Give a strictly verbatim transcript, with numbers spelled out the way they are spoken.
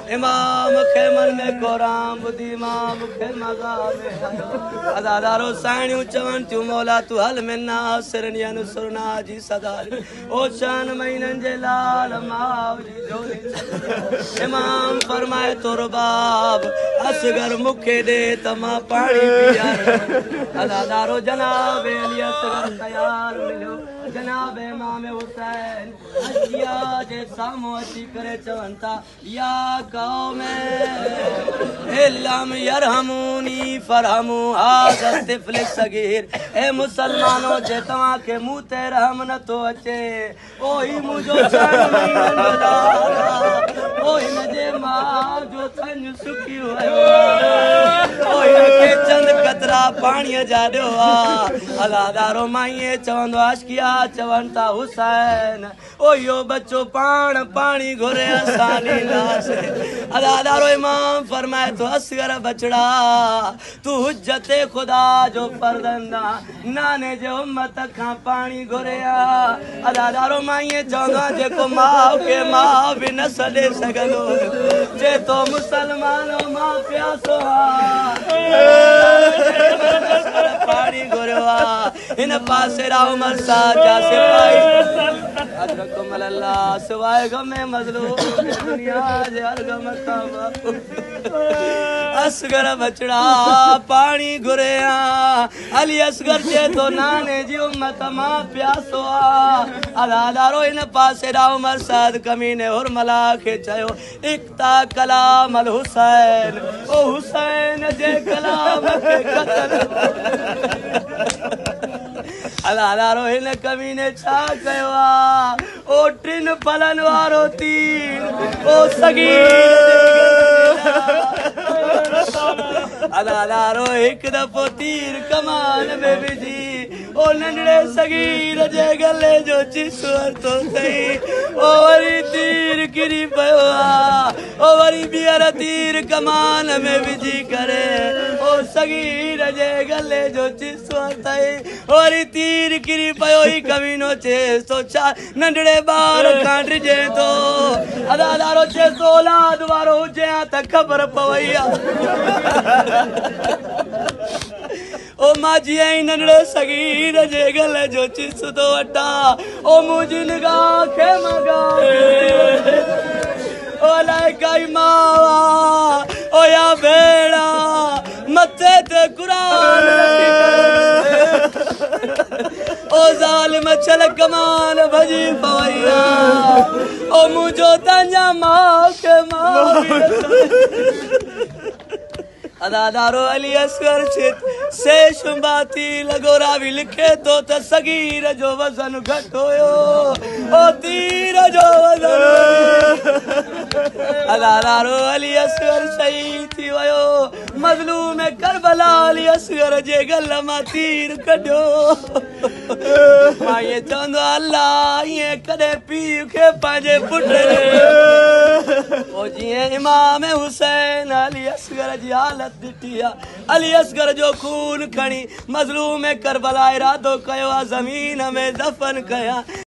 इमाम खे मन में कोराम बुधी इमाम खे मगा में आयो अदादारो साणियूं चवनि थियूं मौला तू हल में ना सिरनियन सुरना जी सदार ओ शान महीननि जे लाल माव जी जोड़ी इमाम फरमाए तो रुबाब असगर मुखे दे त मां पाणी पिया अदादारो जनाब अली असगर तयार मिलियो जनाब इमाम हुसैन अशिया जे साम्हूं अची करे चवनि था या कौम इल्लम यरहमूनी फरहमू हाज़ा तिफ़्ल सगीर ए मुसलमानो जे तव्हां खे मूं ते रहम नथो अचे ओ ही मुंहिंजो शान महीननि जो लाल ओ हिन जे माउ जो थन सुकी वियो ओ हिनखे चंद कतरा पाणीअ जा ॾियो आहे अलादारो माईअ चवंदो आशिकिया चवनि था हुसैन ओ इहो बच्चो पाण पाणी घुरे असां ॾींदासीं अलादारो इमाम फरमाए थो असगर बचड़ा तू हुज्जते खुदा जो फर्ज़ंदा नाने जे उम्मत खां पाणी घुरे आ अलादारो माईअ चवंदो आहे जेको माउ खे माउ बि न सॾे सघंदो जे तो मुसलमानो मां प्यासो पाणी घुरियो आहे हिन पासे उमर साहब जा सिपाही अदरकुम अल्लाह सिवाय गमे मज़लूम दुनिया जे हर गम तां असगर बचड़ा पाणी घुरे आ अली असगर जे तो नाने जी उम्मत मां प्यासो आ अलादारो हिन पासे उमर साहब कमीने हुरमला खे चयो इक्ता कलाम अल हुसैन ओ हुसैन जे कलाम खे क़तल अलादारो हिन कमीने छा कयो आ ओ टिन फलन वारो तीर ओ सगीर अलादारो हिकु दफ़ो तीर कमान में विझी ओ नंढड़े सगीर जे गले जो चिसो तो सही ओ वरी तीर किरी पियो आहे ओ वरी ॿीहर तीर कमान में विझी करे ओ सगीर जे गले जो चिसो अथई वरी तीर किरी पियो ई कमीनो चएसि थो छा नंढड़े ॿार खां डिॼे थो अदादारो चएसि थो औलाद वारो हुजे हा त ख़बर पवई आहे ओ मां जीअं ई नंढड़े सगीर जे गले जो चिस थो वठां ओ मुंहिंजी निगाह खे मगा ओ अलाए काई मावा ओ या भेड़ा मथे ते क़ुरान ओ ज़ालिम छल कमान भॼी पवई ओ मुंहिंजो तंहिंजा माउ खे माउ अदादारो अली असगर चित से शुंबाती लगो रावी लिखे तो त सगीर जो वज़न घट होयो ओ तीर जो वज़न अदादारो अली असगर शहीद थी वियो मज़लूम करबला अली असगर जे गल मां तीर कढियो मां ये चवंदो अल्लाह ये कॾहिं पीउ खे पंहिंजे पुट ओ जीअं इमाम हुसैन अली असगर जी हालत ॾिठी आहे अली असगर जो खून खणी मज़लूम करबला इरादो कयो आहे ज़मीन में दफ़न कया